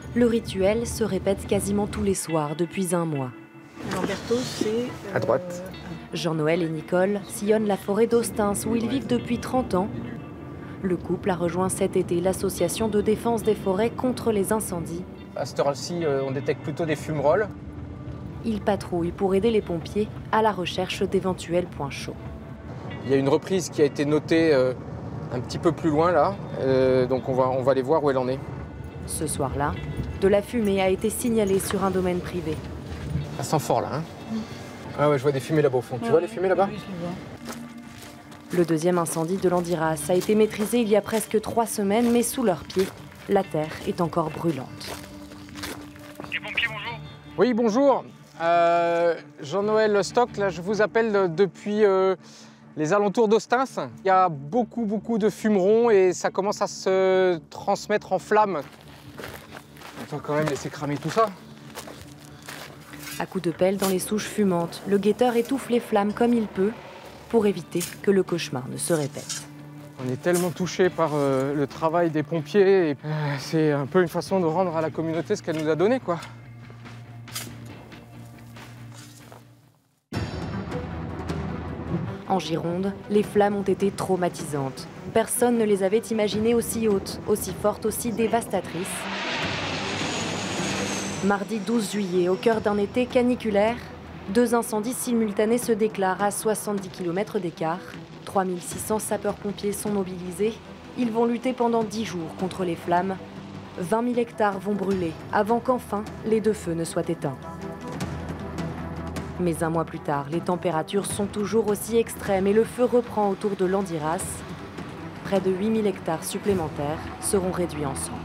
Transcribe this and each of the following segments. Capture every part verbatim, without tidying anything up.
Le rituel se répète quasiment tous les soirs depuis un mois. Lamberto, c'est... Euh, à droite. Jean-Noël et Nicole sillonnent la forêt d'Austins où ils vivent depuis trente ans. Le couple a rejoint cet été l'association de défense des forêts contre les incendies. À cette heure-ci, on détecte plutôt des fumerolles. Ils patrouillent pour aider les pompiers à la recherche d'éventuels points chauds. Il y a une reprise qui a été notée euh, un petit peu plus loin là, euh, donc on va, on va aller voir où elle en est. Ce soir-là, de la fumée a été signalée sur un domaine privé. Ça sent fort là, hein mmh. Ah ouais, je vois des fumées là-bas au fond. Ouais, tu vois les fumées là-bas? Oui, je vois. Le deuxième incendie de l'Andiras a été maîtrisé il y a presque trois semaines, mais sous leurs pieds, la terre est encore brûlante. Les pompiers, bonjour. Oui, bonjour. Euh, Jean-Noël Stock, là, je vous appelle depuis euh, les alentours d'Austins. Il y a beaucoup, beaucoup de fumerons et ça commence à se transmettre en flammes. On doit quand même laisser cramer tout ça. À coups de pelle dans les souches fumantes, le guetteur étouffe les flammes comme il peut pour éviter que le cauchemar ne se répète. On est tellement touché par euh, le travail des pompiers. Et, euh, c'est un peu une façon de rendre à la communauté ce qu'elle nous a donné, quoi. En Gironde, les flammes ont été traumatisantes. Personne ne les avait imaginées aussi hautes, aussi fortes, aussi dévastatrices. Mardi douze juillet, au cœur d'un été caniculaire, deux incendies simultanés se déclarent à soixante-dix kilomètres d'écart. trois mille six cents sapeurs-pompiers sont mobilisés. Ils vont lutter pendant dix jours contre les flammes. vingt mille hectares vont brûler avant qu'enfin les deux feux ne soient éteints. Mais un mois plus tard, les températures sont toujours aussi extrêmes et le feu reprend autour de l'Andiras. Près de huit mille hectares supplémentaires seront réduits en cendres.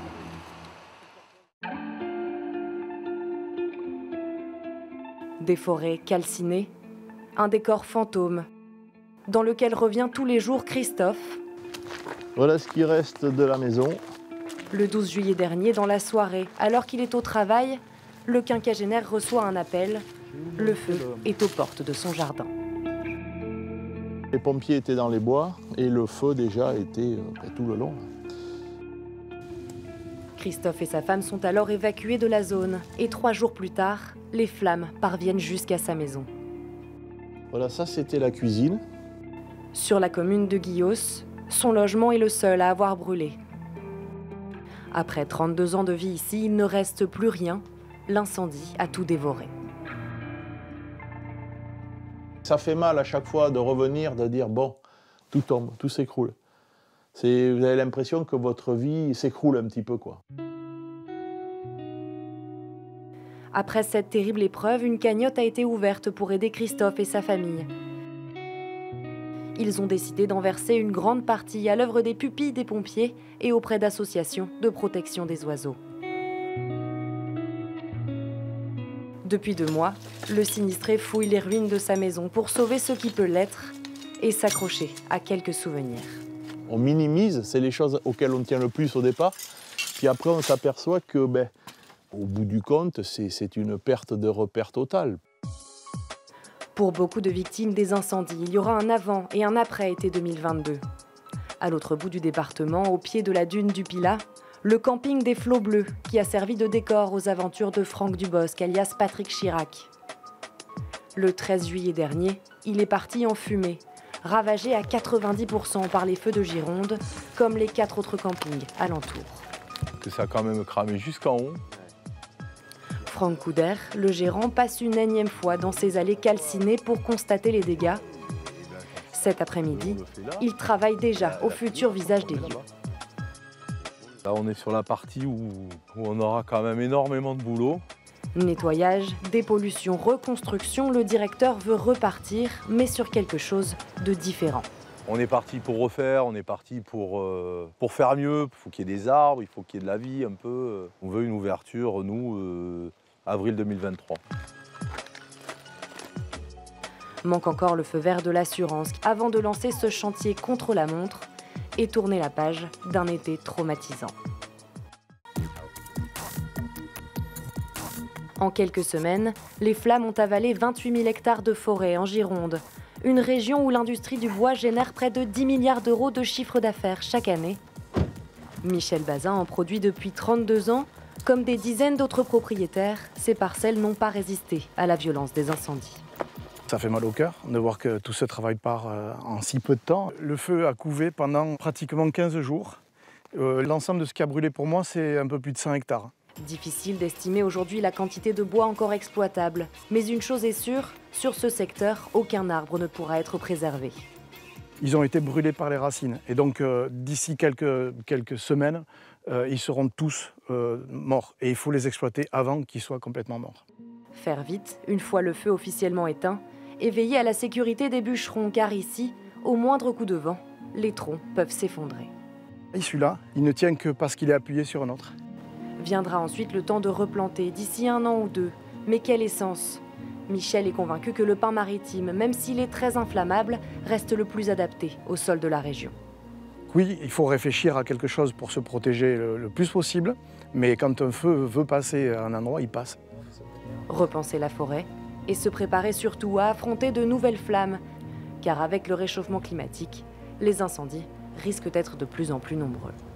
Des forêts calcinées, un décor fantôme, dans lequel revient tous les jours Christophe. Voilà ce qui reste de la maison. Le douze juillet dernier, dans la soirée, alors qu'il est au travail, le quinquagénaire reçoit un appel. Le feu est aux portes de son jardin. Les pompiers étaient dans les bois et le feu déjà était euh, tout le long. Christophe et sa femme sont alors évacués de la zone et trois jours plus tard, les flammes parviennent jusqu'à sa maison. Voilà, ça c'était la cuisine. Sur la commune de Guillos, son logement est le seul à avoir brûlé. Après trente-deux ans de vie ici, il ne reste plus rien. L'incendie a tout dévoré. Ça fait mal à chaque fois de revenir, de dire bon, tout tombe, tout s'écroule. Vous avez l'impression que votre vie s'écroule un petit peu, quoi. Après cette terrible épreuve, une cagnotte a été ouverte pour aider Christophe et sa famille. Ils ont décidé d'en verser une grande partie à l'œuvre des pupilles des pompiers et auprès d'associations de protection des oiseaux. Depuis deux mois, le sinistré fouille les ruines de sa maison pour sauver ce qui peut l'être et s'accrocher à quelques souvenirs. On minimise, c'est les choses auxquelles on tient le plus au départ. Puis après, on s'aperçoit que, ben, au bout du compte, c'est une perte de repère totale. Pour beaucoup de victimes des incendies, il y aura un avant et un après été deux mille vingt-deux. À l'autre bout du département, au pied de la dune du Pilat, le camping des Flots Bleus, qui a servi de décor aux aventures de Franck Dubosc, alias Patrick Chirac. Le treize juillet dernier, il est parti en fumée, ravagé à quatre-vingt-dix pour cent par les feux de Gironde, comme les quatre autres campings alentours. Que ça a quand même cramé jusqu'en haut. Franck Couder, le gérant, passe une énième fois dans ces allées calcinées pour constater les dégâts. Cet après-midi, il travaille déjà au futur visage des lieux. Là, on est sur la partie où, où on aura quand même énormément de boulot. Nettoyage, dépollution, reconstruction, le directeur veut repartir, mais sur quelque chose de différent. On est parti pour refaire, on est parti pour, euh, pour faire mieux. Il faut qu'il y ait des arbres, il faut qu'il y ait de la vie un peu. On veut une ouverture, nous, euh, avril deux mille vingt-trois. Manque encore le feu vert de l'assurance avant de lancer ce chantier contre la montre et tourner la page d'un été traumatisant. En quelques semaines, les flammes ont avalé vingt-huit mille hectares de forêt en Gironde, une région où l'industrie du bois génère près de dix milliards d'euros de chiffre d'affaires chaque année. Michel Bazin en produit depuis trente-deux ans, Comme des dizaines d'autres propriétaires, ces parcelles n'ont pas résisté à la violence des incendies. Ça fait mal au cœur de voir que tout ce travail part en si peu de temps. Le feu a couvé pendant pratiquement quinze jours. Euh, L'ensemble de ce qui a brûlé pour moi, c'est un peu plus de cent hectares. Difficile d'estimer aujourd'hui la quantité de bois encore exploitable. Mais une chose est sûre, sur ce secteur, aucun arbre ne pourra être préservé. Ils ont été brûlés par les racines. Et donc, euh, d'ici quelques, quelques semaines, euh, ils seront tous euh, morts. Et il faut les exploiter avant qu'ils soient complètement morts. Faire vite, une fois le feu officiellement éteint, et veiller à la sécurité des bûcherons, car ici, au moindre coup de vent, les troncs peuvent s'effondrer. Et celui-là, il ne tient que parce qu'il est appuyé sur un autre. Viendra ensuite le temps de replanter d'ici un an ou deux. Mais quelle essence? Michel est convaincu que le pin maritime, même s'il est très inflammable, reste le plus adapté au sol de la région. Oui, il faut réfléchir à quelque chose pour se protéger le, le plus possible, mais quand un feu veut passer à un endroit, il passe. Repenser la forêt et se préparer surtout à affronter de nouvelles flammes, car avec le réchauffement climatique, les incendies risquent d'être de plus en plus nombreux.